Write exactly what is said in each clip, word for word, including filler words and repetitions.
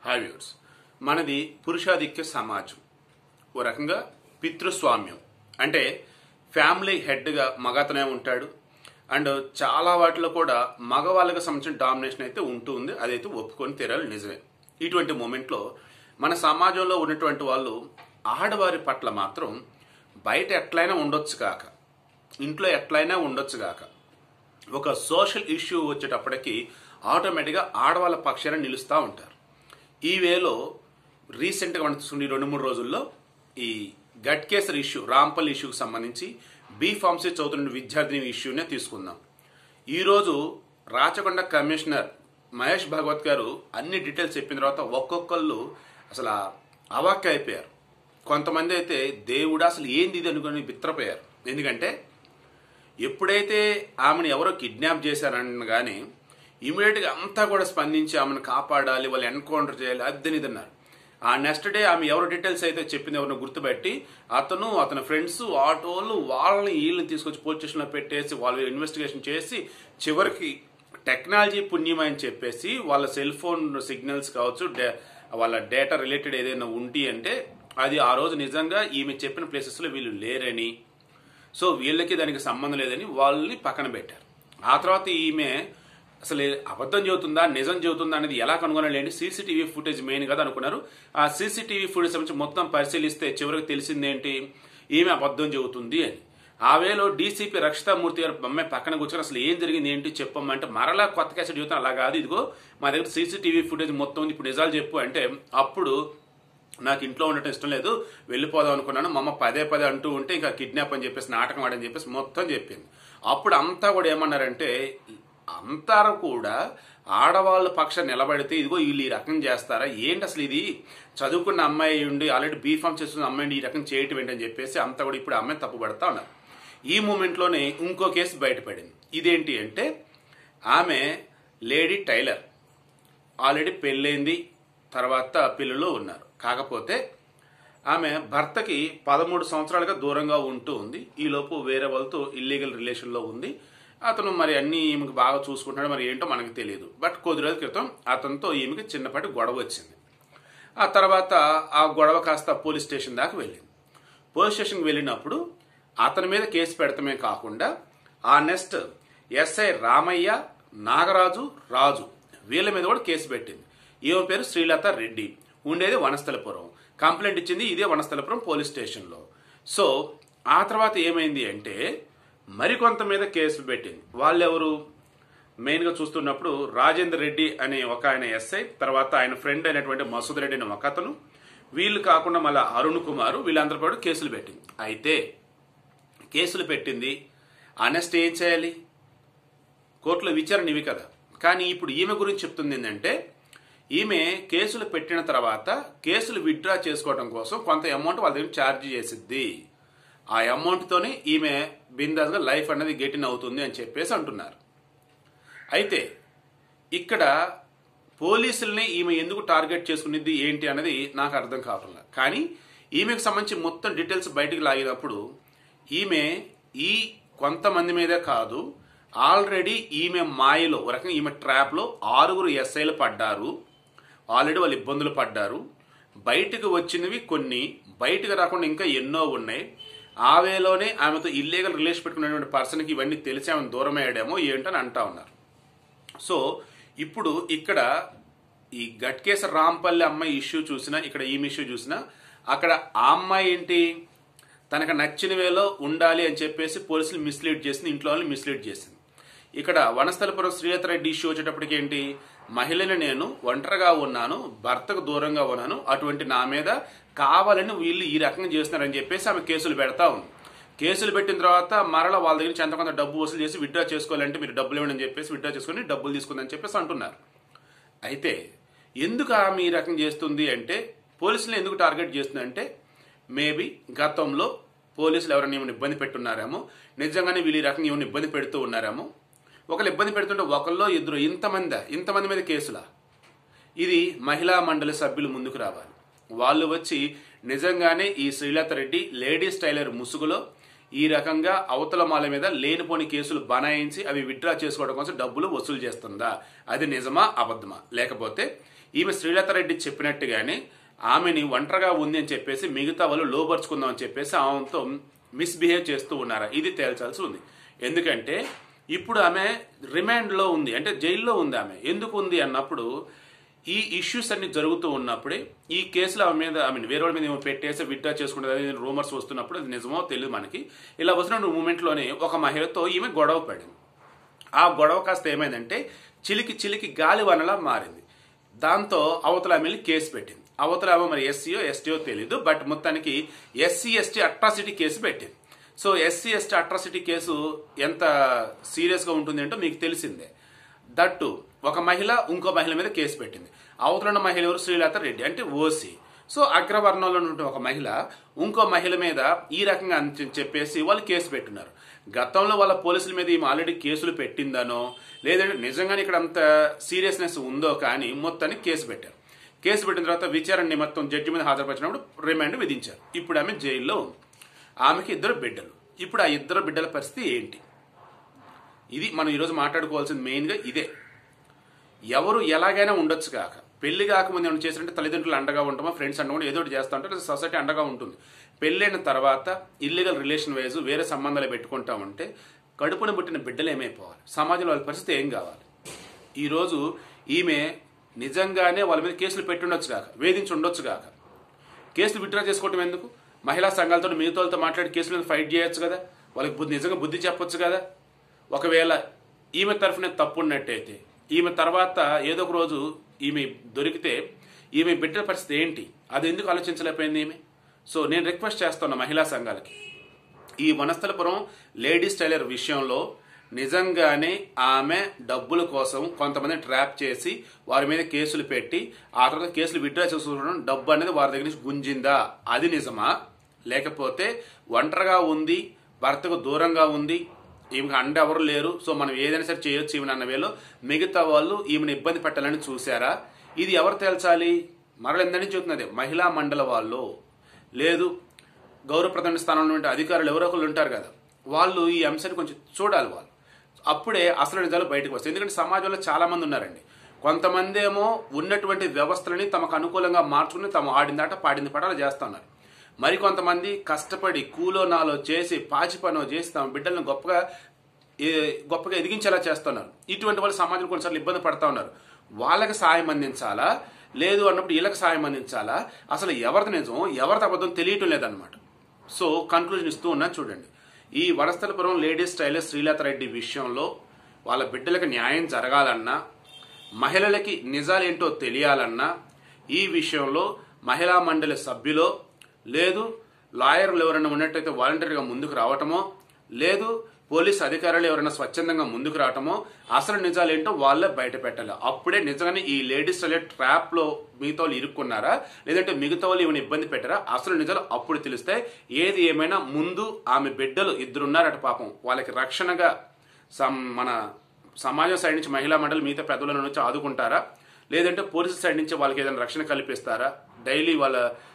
Hi viewers, మనది పురుషాధిక్య సమాజం. ఓ రకంగా పితృస్వామ్యం అంటే ఫ్యామిలీ హెడ్గా మగతనే ఉంటాడు. అండ్ చాలా వాటిలో కూడా మగవాళ్ళకి సంబంధించిన డామినేషన్ అయితే ఉంటూ ఉంది. అదైతే ఒప్పుకొని తీరాలి, నిజమే. ఇటువంటి మూమెంట్లో మన సమాజంలో ఉన్నటువంటి వాళ్ళు ఆడవారి పట్ల మాత్రం బయట ఎట్లయినా ఉండొచ్చు కాక, ఇంట్లో ఎట్లయినా ఉండొచ్చు కాక, ఒక సోషల్ ఇష్యూ వచ్చేటప్పటికి ఆటోమేటిక్గా ఆడవాళ్ళ పక్షాన నిలుస్తూ ఉంటారు. ఈ వేలో రీసెంట్గా మనం చూసుకుని రెండు మూడు రోజుల్లో ఈ గట్కేసర్ ఇష్యూ, రాంపల్ ఇష్యూకి సంబంధించి బీ ఫార్మసీ చదువుతున్న విద్యార్థిని ఇష్యూనే తీసుకుందాం. ఈరోజు రాచకొండ కమిషనర్ మహేష్ భగవత్ గారు అన్ని డీటెయిల్స్ చెప్పిన తర్వాత ఒక్కొక్కళ్ళు అసలు అవాక్క అయిపోయారు. కొంతమంది అయితే దేవుడా అసలు ఏంది ఇది అనుకుని బిత్రపోయారు. ఎందుకంటే ఎప్పుడైతే ఆమెను ఎవరో కిడ్నాప్ చేశారని కానీ ఇమీడియట్గా అంతా కూడా స్పందించి ఆమెను కాపాడాలి, వాళ్ళు ఎన్కౌంటర్ చేయాలి, అదని ఇదన్నారు. ఆ నెక్స్ట్ డే ఆమె ఎవరు డీటెయిల్స్ అయితే చెప్పింది ఎవరిని గుర్తుపెట్టి అతను అతని ఫ్రెండ్స్ ఆటోలు వాళ్ళని వీళ్ళని తీసుకొచ్చి పోలీస్ స్టేషన్లో పెట్టేసి వాళ్ళు ఇన్వెస్టిగేషన్ చేసి చివరికి టెక్నాలజీ పుణ్యమని చెప్పేసి వాళ్ళ సెల్ ఫోన్ సిగ్నల్స్ కావచ్చు, వాళ్ళ డేటా రిలేటెడ్ ఏదైనా ఉండి అంటే అది ఆ రోజు నిజంగా ఈమె చెప్పిన ప్లేసెస్లో వీళ్ళు లేరని, సో వీళ్ళకి దానికి సంబంధం లేదని వాళ్ళని పక్కన పెట్టారు. ఆ తర్వాత ఈమె అసలు అబద్ధం చెబుతుందా నిజం చెబుతుందా అనేది ఎలా కనుగొనాలండి? సీసీటీవీ ఫుటేజ్ మెయిన్ కదా అనుకున్నారు. ఆ సీసీటీవీ ఫుటేజ్ నుంచి మొత్తం పరిశీలిస్తే చివరికి తెలిసిందేంటి, ఈమె అబద్ధం చెబుతుంది అని. ఆ వేలో డీసీపీ రక్షితామూర్తి గారు అమ్మాయి పక్కన కూర్చొని అసలు ఏం జరిగింది ఏంటి చెప్పమంటే మరలా కొత్త క్యాసెట్ చెబుతాం, అలా కాదు, ఇదిగో మా దగ్గర సీసీటీవీ ఫుటేజ్ మొత్తం ఉంది, ఇప్పుడు నిజాలు చెప్పు అంటే అప్పుడు నాకు ఇంట్లో ఉండటం ఇష్టం లేదు, వెళ్ళిపోదాం అనుకున్నాను, మా అమ్మ పదే పదే అంటూ ఉంటే ఇంకా కిడ్నాప్ అని చెప్పేసి నాటకం ఆడని చెప్పేసి మొత్తం చెప్పింది. అప్పుడు అంతా కూడా ఏమన్నారంటే అంతా కూడా ఆడవాళ్ళ పక్షం నిలబడితే ఇదిగో వీళ్ళు ఈ రకం చేస్తారా ఏంటి, అసలు ఇది చదువుకున్న అమ్మాయి ఉండి ఆల్రెడీ బీఫామ్ చేస్తున్న అమ్మాయిని ఈ రకం చేయటం ఏంటని చెప్పేసి అంతా కూడా ఇప్పుడు అమ్మాయిని తప్పు పడతా ఉన్నారు. ఈ మూమెంట్లోనే ఇంకో కేసు బయటపడింది. ఇదేంటి అంటే ఆమె లేడీ టైలర్, ఆల్రెడీ పెళ్ళైంది, తర్వాత పిల్లలు ఉన్నారు. కాకపోతే ఆమె భర్తకి పదమూడు సంవత్సరాలుగా దూరంగా ఉంటూ ఉంది. ఈలోపు వేరే వాళ్ళతో ఇల్లీగల్ రిలేషన్లో ఉంది. అతను మరి అన్ని ఈమెకి బాగా చూసుకుంటున్నాడు, మరి ఏంటో మనకు తెలియదు. బట్ కొద్ది రోజుల క్రితం అతనితో ఈమెకి చిన్నపాటి గొడవ వచ్చింది. ఆ తర్వాత ఆ గొడవ కాస్త పోలీస్ స్టేషన్ దాకా వెళ్ళింది. పోలీస్ స్టేషన్కి వెళ్ళినప్పుడు అతని మీద కేసు పెడతామే కాకుండా ఆ నెక్స్ట్ ఎస్ఐ రామయ్య, నాగరాజు, రాజు వీళ్ళ మీద కూడా కేసు పెట్టింది. ఈమె పేరు శ్రీలత రెడ్డి, ఉండేది వనస్థలపురం. కంప్లైంట్ ఇచ్చింది ఇదే వనస్థలపురం పోలీస్ స్టేషన్లో. సో ఆ తర్వాత ఏమైంది అంటే మరికొంత మీద కేసులు పెట్టింది. వాళ్ళెవరు మెయిన్గా చూస్తున్నప్పుడు రాజేందర్ రెడ్డి అనే ఒక ఆయన ఎస్ఐ, తర్వాత ఆయన ఫ్రెండ్ అయినటువంటి మసూద్ రెడ్డి అనే ఒక అతను, వీళ్ళు కాకుండా మళ్ళీ అరుణ్ కుమార్, వీళ్ళందరూ కూడా కేసులు పెట్టింది. అయితే కేసులు పెట్టింది నెక్స్ట్ ఏం చేయాలి, కోర్టులో విచారణ ఇవి కదా. కానీ ఇప్పుడు ఈమె గురించి చెప్తుంది ఏంటంటే ఈమె కేసులు పెట్టిన తర్వాత కేసులు విత్డ్రా చేసుకోవడం కోసం కొంత అమౌంట్ వాళ్ళ దగ్గర ఛార్జ్ చేసిద్ది. ఆ అమౌంట్తోనే ఈమె బిందాస్గా లైఫ్ అనేది గెటిన్ అవుతుంది అని చెప్పేసి అంటున్నారు. అయితే ఇక్కడ పోలీసుల్ని ఈమె ఎందుకు టార్గెట్ చేసుకునేది ఏంటి అనేది నాకు అర్థం కావట్లేదు. కానీ ఈమెకు సంబంధించి మొత్తం డీటెయిల్స్ బయటికి లాగినప్పుడు ఈమె ఈ కొంతమంది మీదే కాదు, ఆల్రెడీ ఈమె మాయలో ఒక రకంగా ఈమె ట్రాప్లో ఆరుగురు ఎస్ఐలు పడ్డారు. ఆల్రెడీ వాళ్ళు ఇబ్బందులు పడ్డారు. బయటకు వచ్చినవి కొన్ని, బయటకు రాకుండా ఇంకా ఎన్నో ఉన్నాయి. ఆ వేలోనే ఆమెతో ఇల్లీగల్ రిలేషన్ పెట్టుకున్నటువంటి పర్సన్కి ఇవన్నీ తెలిసి ఆమెను దూరం అయ్యాడేమో ఏంటని అంటా ఉన్నారు. సో ఇప్పుడు ఇక్కడ ఈ గట్కేసర్ రాంపల్లి అమ్మాయి ఇష్యూ చూసినా, ఇక్కడ ఈమె ఇష్యూ చూసినా, అక్కడ ఆ అమ్మాయి ఏంటి తనకు నచ్చిన వేలో ఉండాలి అని చెప్పేసి పోలీసులు మిస్లీడ్ చేసింది, ఇంట్లో వాళ్ళని మిస్లీడ్ చేసింది. ఇక్కడ వనస్థలపురం శ్రీలత రెడ్డి ఇష్యూ వచ్చేటప్పటికి ఏంటి, మహిళని నేను ఒంటరిగా ఉన్నాను, భర్తకు దూరంగా ఉన్నాను, అటువంటి నా మీద కావాలని వీళ్ళు ఈ రకంగా చేస్తున్నారని చెప్పేసి ఆమె కేసులు పెడతా ఉంది. కేసులు పెట్టిన తర్వాత మరలా వాళ్ళ దగ్గర నుంచి ఎంత కొంత డబ్బు వసూలు చేసి విత్డ్రా చేసుకోవాలంటే మీరు డబ్బులు ఇవ్వండి అని చెప్పేసి విత్డ్రా చేసుకుని డబ్బులు తీసుకుందని చెప్పేసి అంటున్నారు. అయితే ఎందుకు ఆమె ఈ రకం చేస్తుంది అంటే పోలీసులు ఎందుకు టార్గెట్ చేస్తుంది అంటే మేబీ గతంలో పోలీసులు ఎవరైనా ఏమైనా ఇబ్బంది పెట్టున్నారేమో, నిజంగానే వీళ్ళు ఈ రకంగా ఏమైనా ఇబ్బంది పెడుతూ ఉన్నారేమో. ఒకళ్ళు ఇబ్బంది పెడుతుంటే ఒకళ్ళో ఇద్దరు ఇంతమంది ఇంతమంది మీద కేసులా, ఇది మహిళా మండలి సభ్యులు ముందుకు రావాలి. వాళ్ళు వచ్చి నిజంగానే ఈ శ్రీలత రెడ్డి లేడీస్ టైలర్ ముసుగులో ఈ రకంగా అవతల మాల మీద లేనిపోని కేసులు బనాయించి అవి విత్డ్రా చేసుకోవడం కోసం డబ్బులు వసూలు చేస్తుందా, అది నిజమా అబద్ధమా, లేకపోతే ఈమె శ్రీలత రెడ్డి చెప్పినట్టుగానే ఆమెని ఒంటరిగా ఉంది అని చెప్పేసి మిగతా వాళ్ళు లోపరుచుకుందాం అని చెప్పేసి ఆమెతో మిస్బిహేవ్ చేస్తూ ఉన్నారా, ఇది తేల్చాల్సి ఉంది. ఎందుకంటే ఇప్పుడు ఆమె రిమాండ్లో ఉంది, అంటే జైల్లో ఉంది. ఆమె ఎందుకు ఉంది అన్నప్పుడు ఈ ఇష్యూస్ అన్ని జరుగుతూ ఉన్నప్పుడే ఈ కేసులో ఆమె మీద ఆమె వేరే వాళ్ళ మీద ఏమో పెట్టేసి విత్డ్రా చేసుకుంటుంది రూమర్స్ వస్తున్నప్పుడు అది నిజమో తెలియదు మనకి. ఇలా వస్తున్న మూమెంట్లోనే ఒక మహిళతో ఈమె గొడవ పడింది. ఆ గొడవ కాస్త ఏమైందంటే చిలికి చిలికి గాలివనలా మారింది. దాంతో అవతల ఆమె కేసు పెట్టింది. అవతల ఆమె మరి ఎస్సీఓ ఎస్టీఓ తెలీదు, బట్ మొత్తానికి ఎస్సీ ఎస్టీ అట్రాసిటీ కేసు పెట్టింది. So SC ST atrocity case ఎంత సీరియస్గా ఉంటుంది అంటే మీకు తెలిసిందే. దట్టు ఒక మహిళ ఇంకో మహిళ మీద కేసు పెట్టింది. అవతల ఉన్న మహిళ ఎవరు? శ్రీలత రెడ్డి, అంటే ఓసీ. సో అగ్రవర్ణంలో ఉన్న ఒక మహిళ ఇంకో మహిళ మీద ఈ రకంగా అని చెప్పేసి వాళ్ళు కేసు పెట్టున్నారు. గతంలో వాళ్ళ పోలీసుల మీద ఈమె ఆల్రెడీ కేసులు పెట్టిందనో లేదంటే నిజంగానే ఇక్కడ అంత సీరియస్నెస్ ఉందో కానీ మొత్తానికి కేసు పెట్టారు. కేసు పెట్టిన తర్వాత విచారణ నిమిత్తం జడ్జి మీద హాజరుపరిచినప్పుడు రిమాండ్ విధించారు. ఇప్పుడు ఆమె జైల్లో ఉంది. ఆమెకి ఇద్దరు బిడ్డలు. ఇప్పుడు ఆ ఇద్దరు బిడ్డల పరిస్థితి ఏంటి? ఇది మనం ఈరోజు మాట్లాడుకోవాల్సింది మెయిన్గా ఇదే. ఎవరు ఎలాగైనా ఉండొచ్చు కాక, పెళ్లి కాకముందు ఏమైనా చేసినట్టే తల్లిదండ్రులు అండగా ఉంటామో, ఫ్రెండ్స్ అండగా ఏదో ఒకటి చేస్తూ ఉంటారు, సొసైటీ అండగా ఉంటుంది. పెళ్ళైన తర్వాత ఇల్లీగల్ రిలేషన్ వైజ్ వేరే సంబంధాలు పెట్టుకుంటామంటే కడుపున పుట్టిన బిడ్డలు ఏమైపోవాలి? సమాజంలో వాళ్ళ పరిస్థితి ఏం కావాలి? ఈరోజు ఈమె నిజంగానే వాళ్ళ మీద కేసులు పెట్టుండొచ్చు కాక, వేధించి ఉండొచ్చు కాక, కేసులు విత్డ్రా చేసుకోవటం ఎందుకు? మహిళా సంఘాలతో మిగతా వాళ్ళతో మాట్లాడి కేసుల మీద ఫైట్ చేయొచ్చు కదా, వాళ్ళకి బుద్ధి నిజంగా బుద్ధి చెప్పొచ్చు కదా. ఒకవేళ ఈమె తరఫున తప్పు ఉన్నట్టయితే ఈమె తర్వాత ఏదో ఒక రోజు ఈమె దొరికితే ఈమె బిడ్డల పరిస్థితి ఏంటి? అది ఎందుకు ఆలోచించలేకపోయింది ఈమె? సో నేను రిక్వెస్ట్ చేస్తున్నా మహిళా సంఘాలకి, ఈ వనస్థలపురం లేడీస్ టైలర్ విషయంలో నిజంగానే ఆమె డబ్బుల కోసం కొంతమంది ట్రాప్ చేసి వారి మీద కేసులు పెట్టి ఆ తర్వాత కేసులు విత్డ్రా చేసుకోవడం, డబ్బు అనేది వారి దగ్గర నుంచి గుంజిందా? అది నిజమా? లేకపోతే ఒంటరిగా ఉంది, భర్తకు దూరంగా ఉంది, ఈమెకి అండ ఎవరు లేరు, సో మనం ఏదైనా సరే చేయొచ్చు ఈమెను అన్న వేలో మిగతా వాళ్ళు ఈమెను ఇబ్బంది పెట్టాలని చూసారా? ఇది ఎవరు తేల్చాలి? మరల ఎందని చెబుతున్నది మహిళా మండలి వాళ్ళు, లేదు గౌరవప్రదమైన స్థానంలో ఉంటే అధికారులు ఎవరో ఒకళ్ళు ఉంటారు కదా, వాళ్ళు ఈ అంశాన్ని కొంచెం చూడాలి. వాళ్ళు అప్పుడే అసలు నిజాలు బయటకు వస్తాయి. ఎందుకంటే సమాజంలో చాలా మంది ఉన్నారండి. కొంతమంది ఏమో ఉన్నటువంటి వ్యవస్థలని తమకు అనుకూలంగా మార్చుకుని తమ ఆడిందాట పాడింది పడాలి చేస్తున్నారు. మరికొంతమంది కష్టపడి కూలో నాలో చేసి పాచి పనో చేసి తమ బిడ్డలను గొప్పగా గొప్పగా ఎదిగించేలా చేస్తున్నారు. ఇటువంటి వాళ్ళు సమాజంలో కొన్నిసార్లు ఇబ్బంది పడతా ఉన్నారు. వాళ్ళకి సాయం అందించాలా, లేదు అన్నప్పుడు వీళ్ళకి సాయం అందించాలా, అసలు ఎవరిది నిజం ఎవరిది అబద్ధం తెలియటం లేదన్నమాట. సో కన్క్లూజన్ ఇస్తూ ఉన్నా చూడండి. ఈ వనస్థలపురం లేడీస్ టైలర్ శ్రీలత రెడ్డి విషయంలో వాళ్ళ బిడ్డలకు న్యాయం జరగాలన్నా, మహిళలకి నిజాలేంటో తెలియాలన్నా ఈ విషయంలో మహిళా మండలి సభ్యులో లేదు లాయర్లు ఎవరైనా ఉన్నట్టయితే వాలంటీర్గా ముందుకు రావటమో, లేదు పోలీస్ అధికారులు ఎవరైనా స్వచ్ఛందంగా ముందుకు రావటమో అసలు నిజాలేంటో వాళ్ళే బయట పెట్టాలి. అప్పుడే నిజంగానే ఈ లేడీస్ టైలర్ ట్రాప్ లో మిగతా వాళ్ళు ఇరుక్కున్నారా, లేదంటే మిగతా వాళ్ళు ఏమైనా ఇబ్బంది పెట్టారా, అసలు నిజాలు అప్పుడు తెలుస్తాయి. ఏది ఏమైనా ముందు ఆమె బిడ్డలు ఇద్దరున్నారట పాపం, వాళ్ళకి రక్షణగా మన సమాజం సైడ్ నుంచి మహిళా మండలి మిగతా పెద్దల నుంచి ఆదుకుంటారా, లేదంటే పోలీసు సైడ్ నుంచి వాళ్ళకి ఏదైనా రక్షణ కల్పిస్తారా, డైలీ వాళ్ళ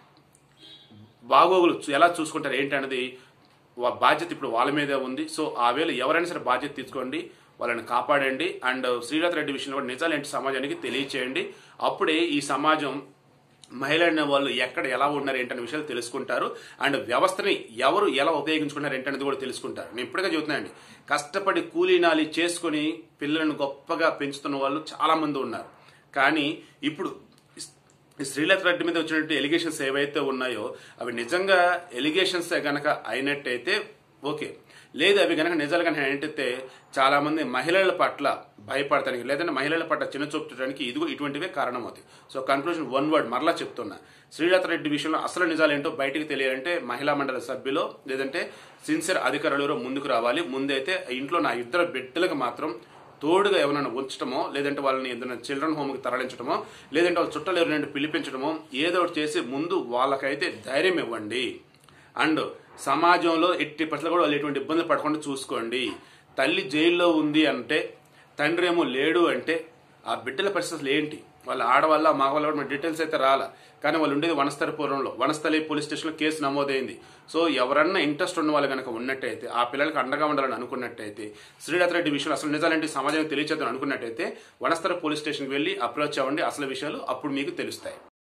బాగోగులు ఎలా చూసుకుంటారు ఏంటనేది బాధ్యత ఇప్పుడు వాళ్ళ మీదే ఉంది. సో ఆ వేళ ఎవరైనా సరే బాధ్యత తీసుకోండి, వాళ్ళని కాపాడండి. అండ్ శ్రీలత రెడ్డి విషయంలో కూడా నిజాలేంటి సమాజానికి తెలియచేయండి. అప్పుడే ఈ సమాజం మహిళ వాళ్ళు ఎక్కడ ఎలా ఉన్నారు ఏంటనే విషయాలు తెలుసుకుంటారు. అండ్ వ్యవస్థని ఎవరు ఎలా ఉపయోగించుకున్నారు ఏంటనేది కూడా తెలుసుకుంటారు. నేను ఇప్పటికే చెబుతున్నానండి, కష్టపడి కూలీనాలి చేసుకుని పిల్లలను గొప్పగా పెంచుతున్న వాళ్ళు చాలా మంది ఉన్నారు. కానీ ఇప్పుడు శ్రీలత రెడ్డి మీద వచ్చినట్టు ఎలిగేషన్స్ ఏవైతే ఉన్నాయో అవి నిజంగా ఎలిగేషన్స్ గనక అయినట్టయితే ఓకే, లేదు అవి గనక నిజాలు కనుక అయినట్టయితే చాలా మంది మహిళల పట్ల భయపడటానికి లేదంటే మహిళల పట్ల చిన్న చూపడానికి ఇదిగో ఇటువంటివే కారణం అవుతాయి. సో కన్క్లూజన్ వన్ వర్డ్ మరలా చెప్తున్నా, శ్రీలత రెడ్డి విషయంలో అసలు నిజాలు ఏంటో బయటికి తెలియాలంటే మహిళా మండలి సభ్యులు లేదంటే సిన్సియర్ అధికారులు ఎవరో ముందుకు రావాలి. ముందైతే ఇంట్లో నా ఇద్దరు బిడ్డలకు మాత్రం తోడుగా ఎవరైనా ఉంచడమో, లేదంటే వాళ్ళని ఏదైనా చిల్డ్రన్ హోమ్కి తరలించడమో, లేదంటే వాళ్ళ చుట్టాలు ఎవరైనా పిలిపించడమో ఏదో ఒకటి చేసి ముందు వాళ్ళకైతే ధైర్యం ఇవ్వండి. అండ్ సమాజంలో ఎట్టి పట్ల కూడా వాళ్ళు ఎటువంటి ఇబ్బందులు పడకుండా చూసుకోండి. తల్లి జైల్లో ఉంది అంటే, తండ్రి ఏమో లేడు అంటే ఆ బిడ్డల పరిస్థితులు ఏంటి? వాళ్ళ ఆడవాళ్ళ మగవాళ్ళ కూడా డీటెయిల్స్ అయితే రాలా, కానీ వాళ్ళు ఉండేది వనస్థలిపురంలో. వనస్థలి పోలీస్ స్టేషన్లో కేసు నమోదైంది. సో ఎవరన్నా ఇంట్రెస్ట్ ఉన్న వాళ్ళు కనుక ఉన్నట్టయితే, ఆ పిల్లలకి అండగా ఉండాలని అనుకున్నట్టయితే, శ్రీనాథ్ రెడ్డి విషయంలో అసలు నిజాలంటే సమాజానికి తెలియచేద్దాం అనుకున్నట్టయితే వనస్థలి పోలీస్ స్టేషన్కి వెళ్ళి అప్రోచ్ అవ్వండి. అసలు విషయాలు అప్పుడు మీకు తెలుస్తాయి.